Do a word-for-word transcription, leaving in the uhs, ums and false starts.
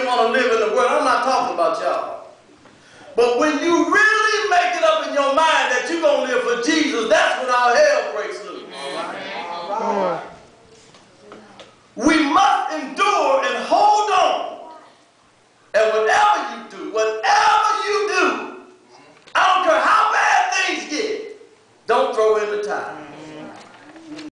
want to live in the world. I'm not talking about y'all. But when you really make it up in your mind that you're going to live for Jesus, that's when all hell breaks loose.